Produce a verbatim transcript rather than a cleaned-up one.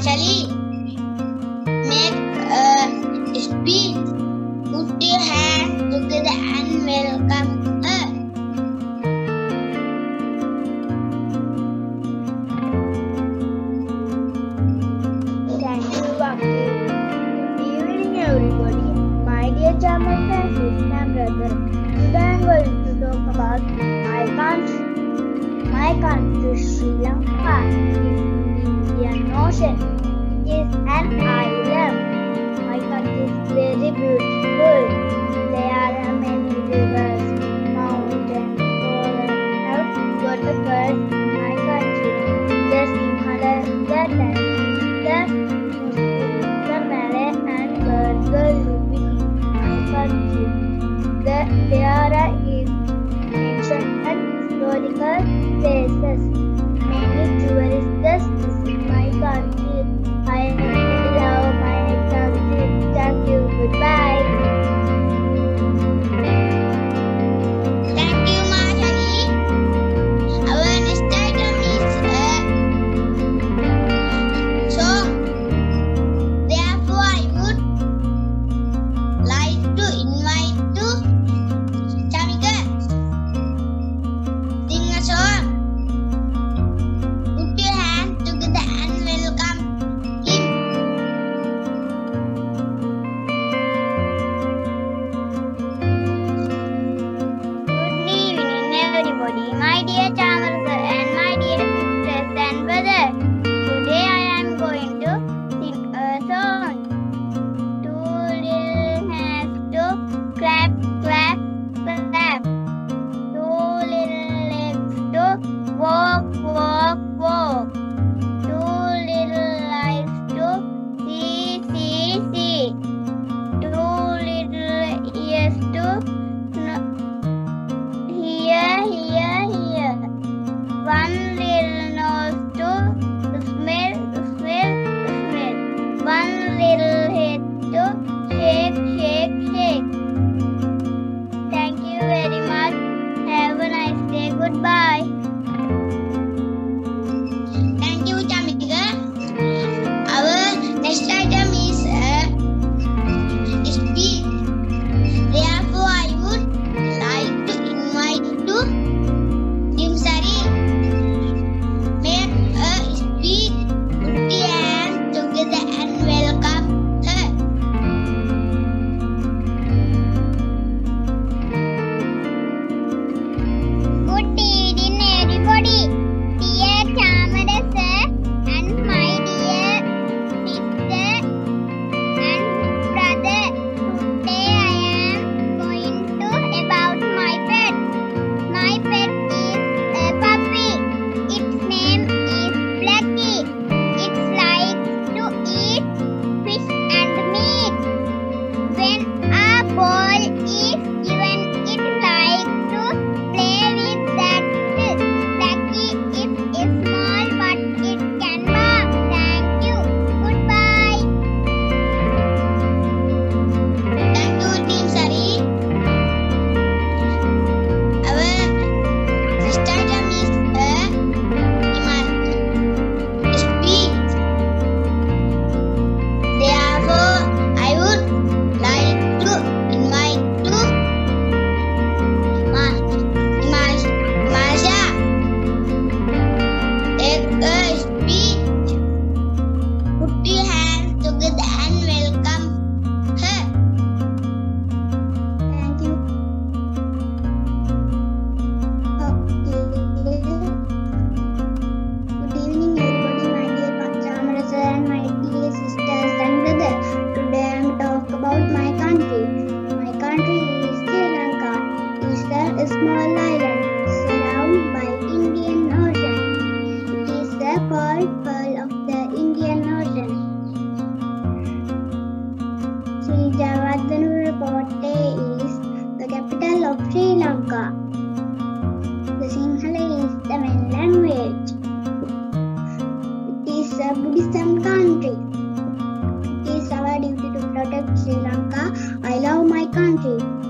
Marshali, make a speech. Put your hands together and welcome her. Thank you, Bhakti. Good evening, everybody. My dear German friends, sister and brother. Today I am going to talk about my country. My country, Sri Lanka, is in the Indian Ocean. It is an island. My country is very beautiful. There are many rivers, mountains, forests, and waterfalls in my country. The Himalayas, the Tanzania, the Malay and Burger living in my country. The, there are ancient and historical places. Many tourists visit my country. I really love my country. Thank you. Goodbye. Thank you, Marshali. Our next item is a song. Therefore, I would like to invite to Shamika. Sing a song. Put your hands together and welcome him. Good evening, everybody. My dear Chamar sir and my dear sisters and brothers. Today I am going to sing a song. Two little hands to clap, clap, clap. Two little legs to walk, walk, walk. Two little eyes to see, see, see. Two little ears to kn- hear, hear, hear. One little nose to smell, smell, smell. One little head to shake, shake, shake. Thank you very much. Have a nice day. Goodbye. Thank you, Shamika. Our next item is a speech. Therefore, I would like to invite to Dimsari. Make a speech. Put your hands together and welcome her. Good evening, everybody. Dear Chamara sir and my dear sister and brother. Today I am going to about my pet. My pet is a puppy. Its name is Blackie. It likes to eat fish and meat. When a ball is given, it likes to play with that. Blackie is small but it can bark. Thank you. Goodbye. Thank you, Dimsari. Our next item is a speech. Therefore, I would like to invite to Ma Mas Masha. Take a speech. Put your hands together and welcome her. Thank you. Good evening, everybody. My dear Chamara sir and my dear sisters and brothers. Today I am talk about my country. My country is Sri Lanka. It is a small island surrounded by Indian Ocean. It is the cold pearl of the Indian Ocean. Sri Jagadhanurapate is the capital of Sri Lanka. The Sinhala is the main language. It is a Buddhism country. It is our duty to protect Sri Lanka. I love my country.